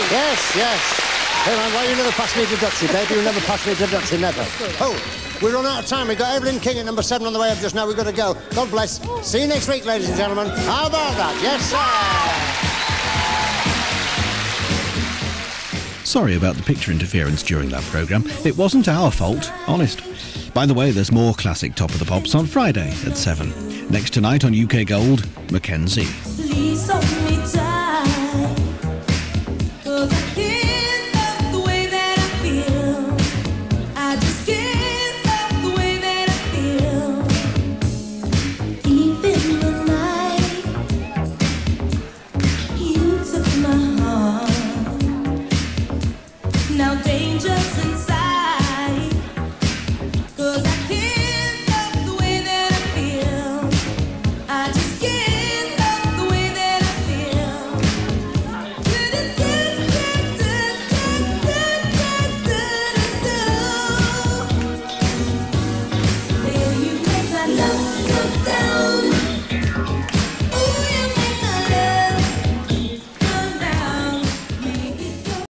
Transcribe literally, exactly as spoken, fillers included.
Yes, yes. Hey man, why you never pass me to Dutchie, babe? You never pass me to Dutchie, never. Oh, we're running out of time. We've got Evelyn King at number seven on the way up just now. We've got to go. God bless. See you next week, ladies and gentlemen. How about that? Yes, sir. Sorry about the picture interference during that programme. It wasn't our fault, honest. By the way, there's more classic Top of the Pops on Friday at seven. Next tonight on U K Gold, Mackenzie. Please hold me tight, 'cause I hear